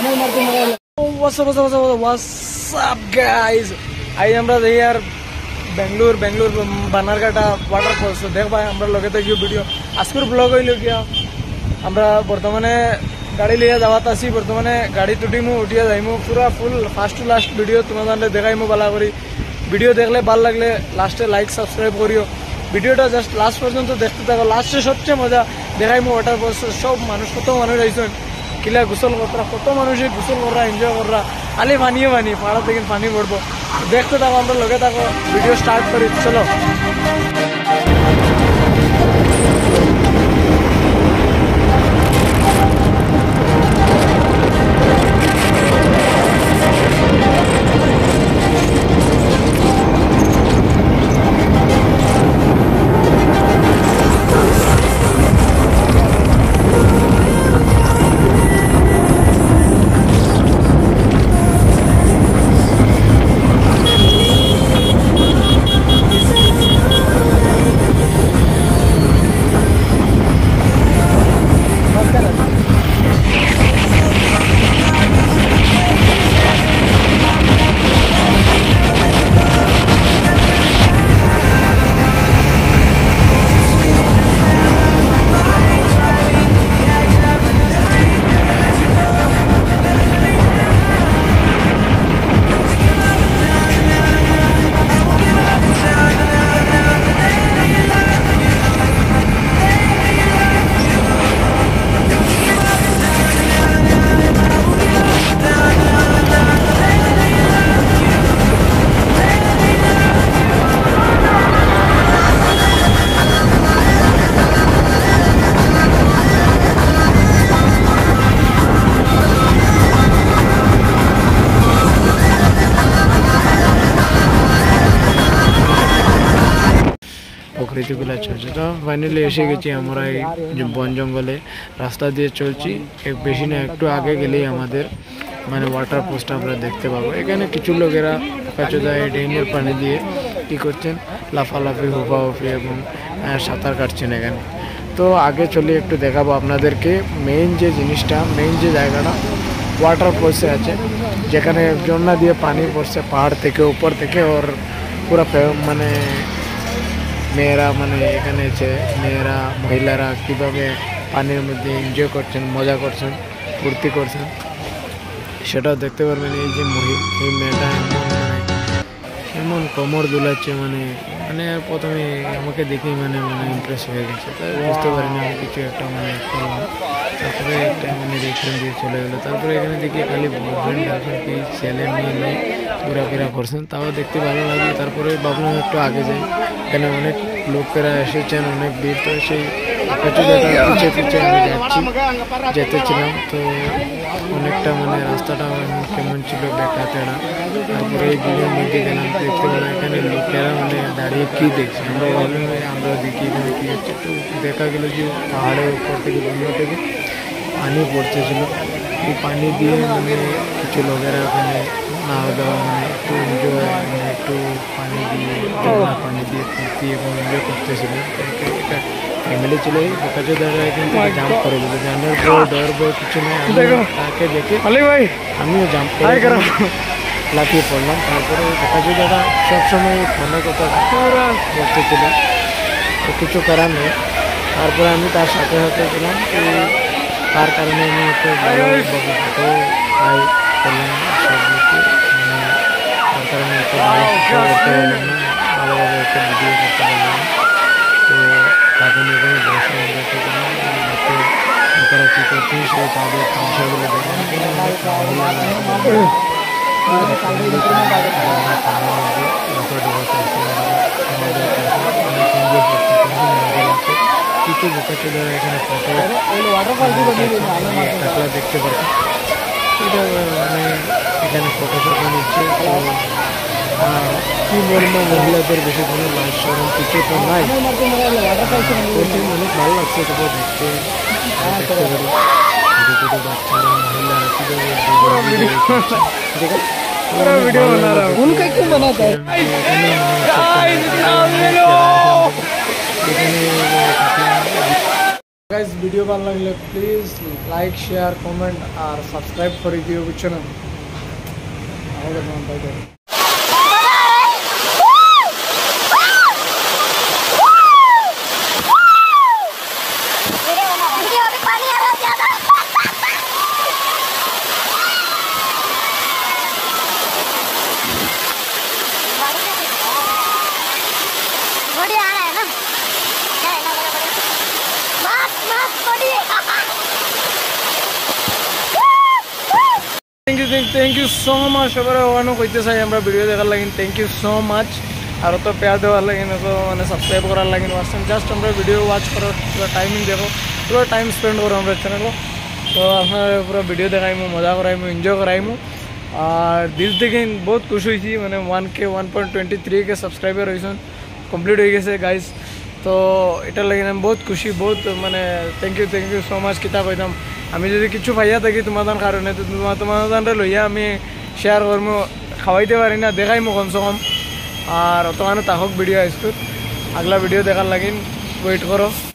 আমরা যাই আর বেঙ্গলোর বানারঘাটা ওয়াটারফলস দেখবা আমরা লগে থাকিও ভিডিও আজকের ব্লগ হইল গিয়া আমরা বর্তমানে গাড়ি লিয়া যাওয়াত আছি বর্তমানে গাড়ি উঠিমু উঠিয়া যাইমু পুরা full first to last video তোমাদের দেখাইমু ভালো করি ভিডিও দেখলে ভাল লাগলে লাস্টে লাইক সাবস্ক্রাইব করিও ভিডিওটা জাস্ট লাস্ট পর্যন্ত দেখতে থাকো লাস্টে সবচেয়ে মজা দেখাইমু ওয়াটারফলস সব মানুষ কত মানুষ আইসেন কিলা গোসল কররা কত মানুষে গোসল কররা এনজয় কররা খালি পানিয়ে পানি পাড়া থেকে পানি পড়বো দেখতে থাকো আমরা লগে থাকো ভিডিও স্টার্ট করি চলো প্রকৃতিগুলো চলছে তো ফাইনালি এসে গেছি আমরা এই বন জঙ্গলে রাস্তা দিয়ে চলছি বেশি না একটু আগে গেলেই আমাদের মানে ওয়াটার পোস্ট আমরা দেখতে পাবো এখানে কিছু লোকেরা কাচুদায় ড্রেনের পানি দিয়ে কী করছেন লাফালাফি হুফাহুফি এবং সাঁতার কাটছেন এখানে তো আগে চলে একটু দেখাবো আপনাদেরকে মেইন যে জিনিসটা মেইন যে জায়গাটা ওয়াটার ফলসে আছে যেখানে ঝর্ণা দিয়ে পানি পড়ছে পাহাড় থেকে উপর থেকে ওর পুরো মানে মেয়েরা মানে এখানে আছে মেয়েরা মহিলারা কীভাবে পানির মধ্যে এনজয় করছেন মজা করছেন ফুর্তি করছেন সেটাও দেখতে পারবেন এই যে এই মেয়েটা এমন কোমর দুলাচ্ছে মানে মানে প্রথমে আমাকে দেখে মানে ইমপ্রেস হয়ে গেছে তাই বুঝতে পারিনি আমি কিছু একটা মানে করলাম তারপরে একটা মানে রিয়েকশন দিয়ে চলে গেলো তারপরে এখানে দেখি খালি বয়ফ্রেন্ড গার্লফ্রেন্ড কি ছেলে মেয়ে নিয়ে ঘোরাফেরা করছেন তাও দেখতে ভালো লাগলো তারপরে ভাবলাম একটু আগে যাই এখানে অনেক লোকেরা এসেছেন অনেক ভিড় তো সেই পিছিয়ে পিছিয়ে আমি যেতেছিলাম তো অনেকটা মানে রাস্তাটা কেমন ছিল বেকা তেড়া তারপরে এই ভিড়ের মধ্যে গেলাম দেখতে পেলাম এখানে লোকেরা মানে দাঁড়িয়ে কী দেখছে আমরা ভাবলাম আমরা দেখি এখানে কী হচ্ছে তো দেখা গেলো যে পাহাড়ের উপর থেকে বন্ধ থেকে পানি পড়তেছিল এই পানি দিয়ে মানে কিছু লোকেরা ওখানে নাওয়া দেওয়া মানে একটু এনজয় মানে একটু পানি দিয়ে ফুর্তি এবং এনজয় করতেছিল এটা ফ্যামিলি ছিল কাছে দাঁড়া এখান থেকে জাম্প করে দিল জানার পর ডর বই কিছু নেই তাকে দেখে আমিও জাম্প করে লাফিয়ে পড়লাম তারপরে কাছে দাদা সবসময় ফোনের কথা করতেছিল তো কিছু করার নেই তারপরে আমি তার সাথে গেলাম তার কারণে আমি একটু ফটো পাই করলাম সব কিছু মানে তার কারণে একটা করতে পারলাম না ভালোভাবে একটা ভিডিও করতে পারলাম তো তাদের এখানে বসে লোকেরা কী করছে সেই তাদের সমস্যাগুলো কিছু বোকাচ্ছে যারা এখানে কাঁকড়া দেখতে পাচ্ছে এটা মানে এখানে ফটো নিচ্ছে তো কী বলবো মহিলাদের বেশি কোনো লাজ শরম কিছু তো নাই অনেক ভালো লাগছে সেটা দেখতে পারি ছোটো ছোটো বাচ্চারা মহিলা কীভাবে গাইস ভিডিও ভালো লাগলে প্লিজ লাইক শেয়ার কমেন্ট আর সাবস্ক্রাইব করে দিও বুঝছো না আমাদের নাম পাইতে थैंक यू सो मच সবার ওয়ানো কইতে চাই আমরা ভিডিও দেখার লাগি थैंक यू सो मच আর তো পেয়ার দেওয়ার লাগি তো মানে সাবস্ক্রাইব করার লাগি ওয়াসন জাস্ট আমরা ভিডিও ওয়াচ করো পুরো টাইমিং দেখো পুরো টাইম স্পেন্ড করো আমরা চ্যানেলে তো আপনারা পুরো ভিডিও দেখাইমু মজা করাইমু এনজয় করাইমু আর দিল থেকে বহুত খুশি হইছি মানে 1K 1.23K সাবস্ক্রাইবার হইছেন কমপ্লিট হয়ে গেছে গাইস তো এটার লাগি আমি বহুত খুশি বহুত মানে থ্যাংক ইউ সো মাচ কিতা কইতাম আমি যদি কিছু পাইয়া থাকি তোমাদের কারণে তো তোমাদের লইয়া আমি শেয়ার করবো খাওয়াইতে পারি না দেখাইমো কমসে কম আর অত মানে তাহক ভিডিও আসতো আগলা ভিডিও দেখার লাগিন ওয়েট করো।